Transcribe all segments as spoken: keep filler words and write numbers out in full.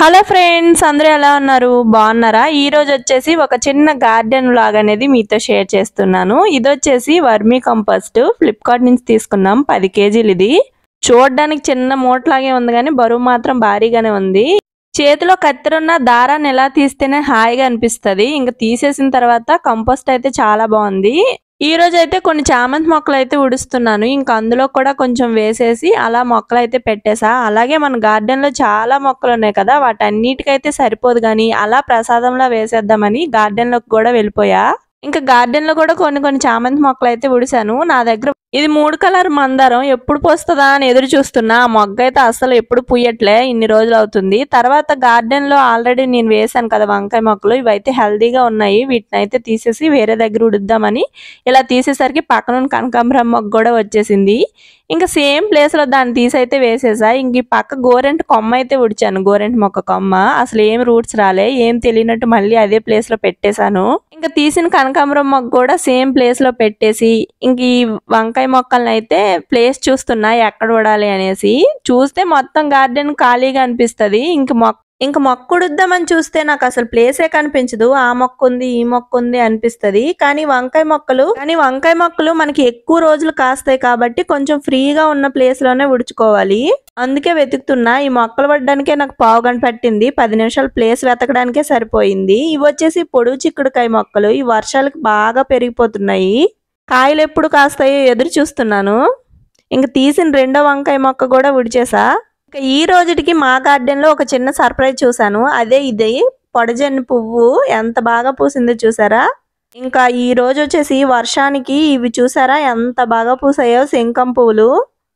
Hello friends, అందరూ ఎలా ఉన్నారు? బాగున్నారా? ఈ రోజు వచ్చేసి ఒక చిన్న గార్డెన్ వ్లాగ్ అనేది మీతో షేర్ చేస్తున్నాను. ఇది వచ్చేసి వర్మీ కంపోస్ట్ ఫ్లిప్కార్ట్ నుంచి తీసుకున్నాం. పది కేజీలు. ఇది చూడడానికి చిన్న మూటలాగే ఉంది కానీ బరువు మాత్రం భారీగానే ఉంది. చేతిలో కత్తెరున్న దారాన్ని ఎలా తీస్తేనే హాయిగా అనిపిస్తుంది. ఇంకా తీసేసిన తర్వాత కంపోస్ట్ అయితే చాలా బాగుంది. ఈ రోజు అయితే కొన్ని చామంతి మొక్కలు అయితే ఉడుస్తున్నాను. ఇంకా అందులో కూడా కొంచెం వేసేసి అలా మొక్కలు అయితే పెట్టేసా. అలాగే మన గార్డెన్ లో చాలా మొక్కలు ఉన్నాయి కదా, వాటన్నిటికైతే సరిపోదు కానీ అలా ప్రసాదంలా వేసేద్దామని గార్డెన్ లోకి కూడా వెళ్ళిపోయా. ఇంకా గార్డెన్ లో కూడా కొన్ని కొన్ని చామంతి మొక్కలు అయితే ఉడిసాను. నా దగ్గర ఇది మూడు కలర్ మందారం ఎప్పుడు పోస్తుందా అని ఎదురు చూస్తున్నా. ఆ మొగ్గ అయితే అసలు ఎప్పుడు పూయట్లే, ఇన్ని రోజులు అవుతుంది. తర్వాత గార్డెన్ లో ఆల్రెడీ నేను వేసాను కదా వంకాయ మొక్కలు, ఇవైతే హెల్దీగా ఉన్నాయి. వీటిని అయితే తీసేసి వేరే దగ్గర ఉడుద్దామని ఇలా తీసేసరికి పక్కన కనకాంబరం మొగ్గ కూడా వచ్చేసింది. ఇంకా సేమ్ ప్లేస్ లో దాన్ని తీసి అయితే వేసేసా. ఇంక ఈ పక్క గోరెంట కొమ్మ అయితే ఉడిచాను. గోరెంట మొక్క కొమ్మ అసలు ఏం రూట్స్ రాలే, ఏం తెలియనట్టు మళ్ళీ అదే ప్లేస్ లో పెట్టేశాను. ఇంకా తీసిన కనకాంబరం మొక్క కూడా సేమ్ ప్లేస్ లో పెట్టేసి ఇంక ఈ వంకాయ మొక్కలను అయితే ప్లేస్ చూస్తున్నా ఎక్కడ ఉడాలి అనేసి. చూస్తే మొత్తం గార్డెన్ ఖాళీగా అనిపిస్తుంది. ఇంక మొక్క ఇంక మొక్క ఉడుద్దామని చూస్తే నాకు అసలు ప్లేసే కనిపించదు. ఆ మొక్క ఉంది ఈ మొక్క ఉంది అనిపిస్తుంది. కానీ వంకాయ మొక్కలు కానీ వంకాయ మొక్కలు మనకి ఎక్కువ రోజులు కాస్తాయి కాబట్టి కొంచెం ఫ్రీగా ఉన్న ప్లేస్ లోనే ఉడుచుకోవాలి. అందుకే వెతుకుతున్నా. ఈ మొక్కలు పడడానికే నాకు పావు గంట పట్టింది. పది నిమిషాలు ప్లేస్ వెతకడానికే సరిపోయింది. ఇవి వచ్చేసి పొడుగు చిక్కుడుకాయ మొక్కలు. ఈ వర్షాలకు బాగా పెరిగిపోతున్నాయి. కాయలు ఎప్పుడు కాస్తాయో ఎదురు చూస్తున్నాను. ఇంక తీసిన రెండో వంకాయ మొక్క కూడా ఉడిచేసా. ఇంకా ఈ రోజుకి మా గార్డెన్ లో ఒక చిన్న సర్ప్రైజ్ చూసాను. అదే ఇది పొడజెన్ని పువ్వు ఎంత బాగా పూసిందో చూసారా. ఇంకా ఈ రోజు వచ్చేసి వర్షానికి ఇవి చూసారా ఎంత బాగా పూసాయో. శంఖం పువ్వులు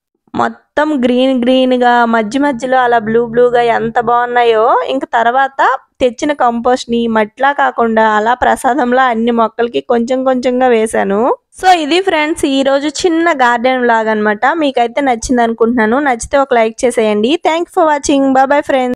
మొత్తం గ్రీన్ గ్రీన్ గా మధ్య మధ్యలో అలా బ్లూ బ్లూగా ఎంత బాగున్నాయో. ఇంకా తర్వాత తెచ్చిన కంపోస్ట్ ని మట్లా కాకుండా అలా ప్రసాదంలా అన్ని మొక్కలకి కొంచెం కొంచెంగా వేశాను. సో ఇది ఫ్రెండ్స్ ఈ రోజు చిన్న గార్డెన్ వ్లాగ్ అనమాట. మీకైతే నచ్చింది అనుకుంటున్నాను. నచ్చితే ఒక లైక్ చేసేయండి. Thank for watching. Bye bye friends.